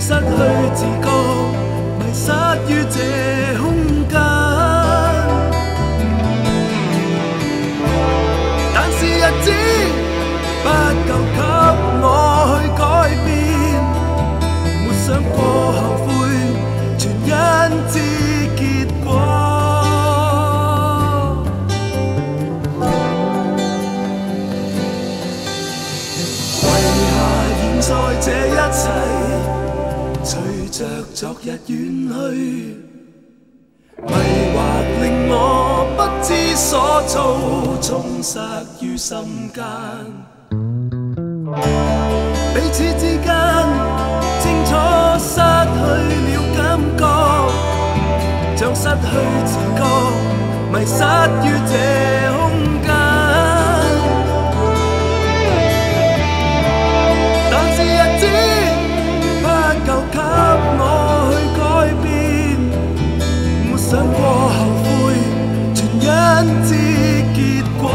失去自覺，迷失於這空間。但是日子不夠給我去改變，沒想過後悔，全因知結果。在這一切，隨着昨日遠去，迷惑令我不知所措，充塞於心間。彼此之間，清楚失去了感覺，像失去自覺，迷失於這空間。給我去改變，沒想過後悔，全因知結果。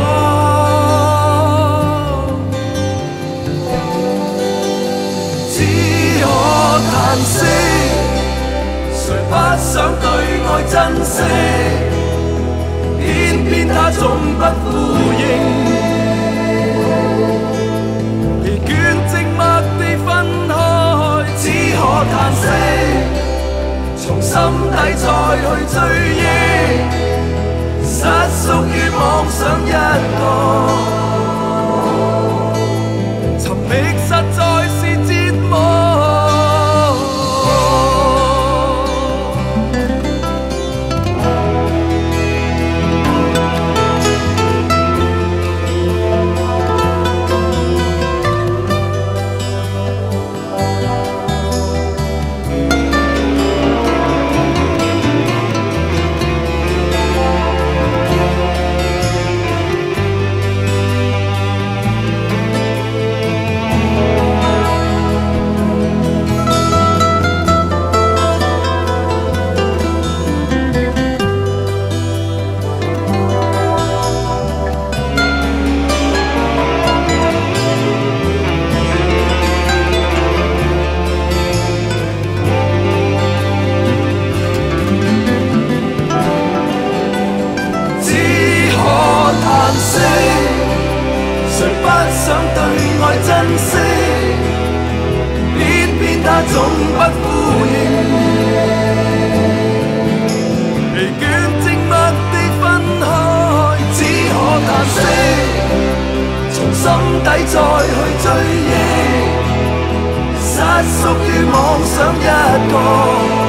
只可嘆息，誰不想對愛珍惜，偏偏他總不呼應。可嘆息，從心底再去追憶，失屬於妄想一個，尋覓實在是折磨。誰不想對愛珍惜，偏偏他總不呼應。疲倦寂寞地分開，只可嘆息，從心底再去追憶，失屬於妄想一個。